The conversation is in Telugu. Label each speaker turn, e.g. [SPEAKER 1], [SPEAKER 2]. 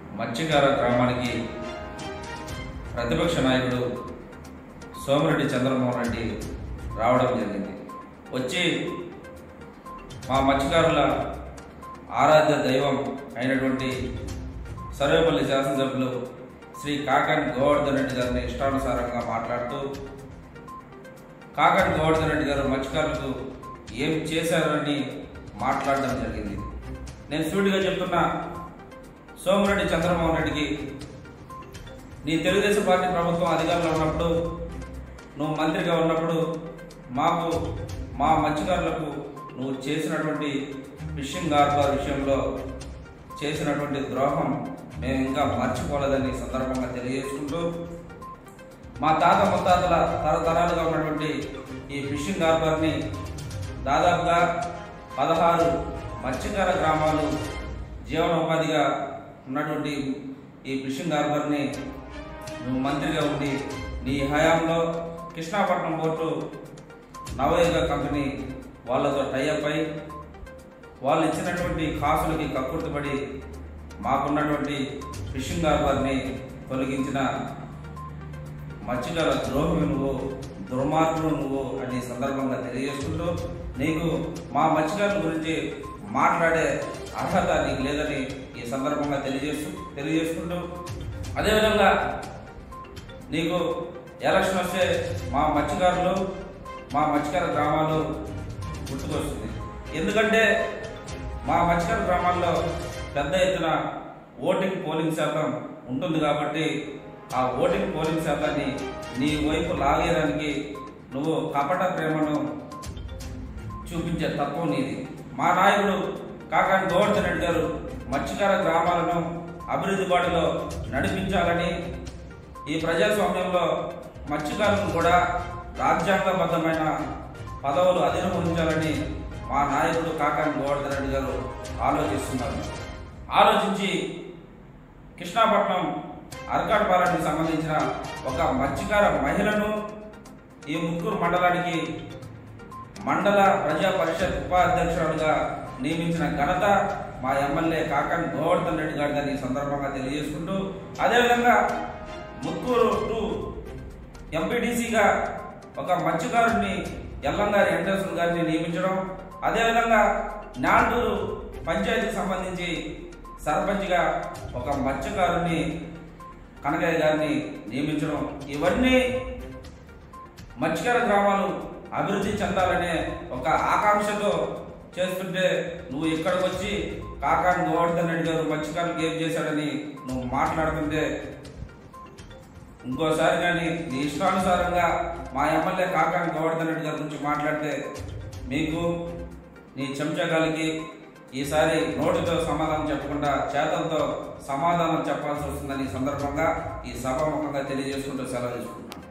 [SPEAKER 1] మత్స్యకార గ్రామానికి ప్రతిపక్ష నాయకుడు సోమిరెడ్డి చంద్రమోహన్ రెడ్డి రావడం జరిగింది. వచ్చి మా మత్స్యకారుల ఆరాధ్య దైవం అయినటువంటి సర్వేపల్లి శాసనసభ్యులు శ్రీ కాకాని గోవర్ధన్ రెడ్డి గారిని ఇష్టానుసారంగా మాట్లాడుతూ కాకాని గోవర్ధన్ రెడ్డి గారు మత్స్యకారులకు ఏం చేశారని మాట్లాడడం జరిగింది. నేను సూటిగా చెప్తున్నా, సోమిరెడ్డి చంద్రమోహన్ రెడ్డికి నీ తెలుగుదేశం పార్టీ ప్రభుత్వం అధికారంలో ఉన్నప్పుడు, నువ్వు మంత్రిగా ఉన్నప్పుడు మాకు మా మత్స్యకారులకు నువ్వు చేసినటువంటి ఫిషింగ్ హార్బర్ విషయంలో చేసినటువంటి ద్రోహం మేము ఇంకా మర్చిపోలేదని సందర్భంగా తెలియజేసుకుంటూ, మా తాత ముత్తాతల తరతరాలుగా ఉన్నటువంటి ఈ ఫిషింగ్ హార్బర్ని దాదాపుగా 16 మత్స్యకార గ్రామాలు జీవనోపాధిగా ఉన్నటువంటి ఈ ఫిషింగ్ హార్బర్ని నువ్వు మంత్రిగా ఉండి నీ హయాంలో కృష్ణాపట్నం పోర్టు నవయుగ కంపెనీ వాళ్ళతో టైఅప్ అయి వాళ్ళు ఇచ్చినటువంటి కాసులకి కక్కుర్తిపడి మాకున్నటువంటి ఫిషింగ్ హార్బర్ని తొలగించిన మత్స్యకార ద్రోహి నువ్వు, దుర్మార్గుడు నువ్వు అని సందర్భంగా తెలియజేసుకుంటూ, నీకు మా మత్స్యకారుల గురించి మాట్లాడే అర్హత నీకు లేదని ఈ సందర్భంగా తెలియజేసుకుంటూ, అదేవిధంగా నీకు ఎలక్షన్ వస్తే మా మత్స్యకార గ్రామాలు గుర్తుకొస్తుంది. ఎందుకంటే మా మత్స్యకార గ్రామాల్లో పెద్ద ఎత్తున పోలింగ్ శాతం ఉంటుంది కాబట్టి ఆ పోలింగ్ శాతాన్ని నీ వైపు లాగేయడానికి నువ్వు కపట ప్రేమను చూపించే తత్వం నీది. మా నాయకుడు కాకాని గోవర్ధన్ రెడ్డి గారు మత్స్యకార గ్రామాలను అభివృద్ధి బాటలో నడిపించాలని, ఈ ప్రజాస్వామ్యంలో మత్స్యకారులను కూడా రాజ్యాంగబద్ధమైన పదవులు అధిరోహించాలని మా నాయకుడు కాకాని గోవర్ధన్ రెడ్డి గారు ఆలోచిస్తున్నారు. ఆలోచించి కృష్ణాపట్నం అర్కాడ్పాలెంకి సంబంధించిన ఒక మత్స్యకార మహిళను ఈ ముక్కూరు మండలానికి మండల ప్రజా పరిషత్ ఉపాధ్యక్షురాలుగా నియమించిన ఘనత మా ఎమ్మెల్యే కాకాని గోవర్ధన్ రెడ్డి గారిని ఈ సందర్భంగా తెలియజేసుకుంటూ, అదేవిధంగా ముక్కూరు టు ఎంపీటీసీగా ఒక మత్స్యకారుడిని ఎల్లంగారి వెంకటేశ్వర గారిని నియమించడం, అదేవిధంగా నాంటూరు పంచాయతీకి సంబంధించి సర్పంచ్గా ఒక మత్స్యకారుని కనకయ్య గారిని నియమించడం, ఇవన్నీ మత్స్యకార గ్రామాలు అభివృద్ధి చెందాలనే ఒక ఆకాంక్షతో చేస్తుంటే, నువ్వు ఇక్కడికి వచ్చి కాకాని గోవర్ధన్ రెడ్డి గారు మత్స్యకారులకు ఏం చేశాడని నువ్వు మాట్లాడుతుంటే, ఇంకోసారి కానీ నీ ఇష్టానుసారంగా మా ఎమ్మెల్యే కాకాని గోవర్ధన్ రెడ్డి గారి గురించి మాట్లాడితే మీకు నీ చెంచగాలికి ఈసారి నోటితో సమాధానం చెప్పకుండా చేతలతో సమాధానం చెప్పాల్సి వస్తుందని సందర్భంగా ఈ సభాముఖంగా తెలియజేసుకుంటూ సెలవు తీసుకుంటున్నాను.